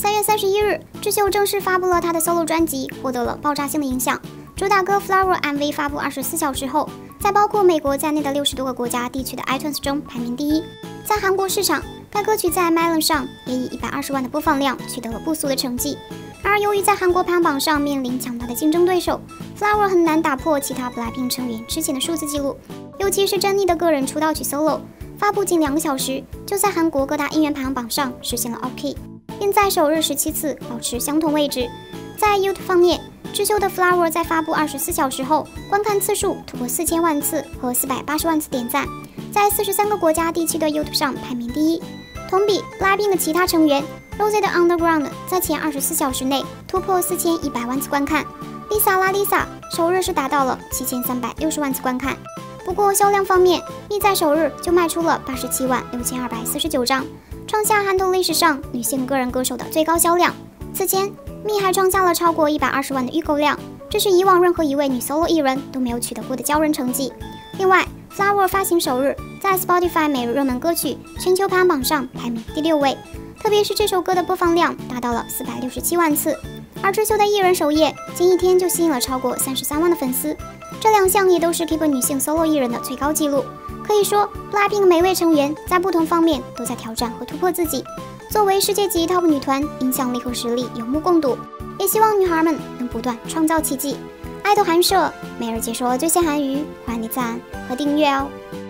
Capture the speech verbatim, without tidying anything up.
三月三十一日，智秀正式发布了他的 solo 专辑，获得了爆炸性的影响。主打歌《Flower》M V 发布二十四小时后，在包括美国在内的六十多个国家地区的 iTunes 中排名第一。在韩国市场，该歌曲在 Melon 上也以一百二十万的播放量取得了不俗的成绩。然而，由于在韩国排行榜上面临强大的竞争对手，《Flower》很难打破其他 BLACKPINK 成员之前的数字记录，尤其是珍妮的个人出道曲 solo， 发布仅两个小时就在韩国各大音源排行榜上实现了 O K， 并在首日十七次保持相同位置。在 YouTube 方面，智秀的 Flower 在发布二十四小时后，观看次数突破四千万次和四百八十万次点赞，在四十三个国家地区的 YouTube 上排名第一。同比 BLACKPINK 的其他成员 Rosé 的 Underground 在前二十四小时内突破四千一百万次观看 ，Lisa 啦 Lisa 首日是达到了七千三百六十万次观看。不过销量方面，蜜在首日就卖出了八十七万六千二百四十九张，创下韩统历史上女性个人歌手的最高销量。此前，蜜还创下了超过一百二十万的预购量，这是以往任何一位女 solo 艺人都没有取得过的骄人成绩。另外 ，Flower 发行首日在 Spotify 每日热门歌曲全球排行榜上排名第六位，特别是这首歌的播放量达到了四百六十七万次，而智秀的艺人首页仅一天就吸引了超过三十三万的粉丝，这两项也都是 K-pop 女性 solo 艺人的最高纪录。可以说 ，BLACKPINK 每位成员在不同方面都在挑战和突破自己。作为世界级 top 女团，影响力和实力有目共睹，也希望女孩们能不断创造奇迹。爱豆韩社每日解说最新韩语，欢迎点赞和订阅哦。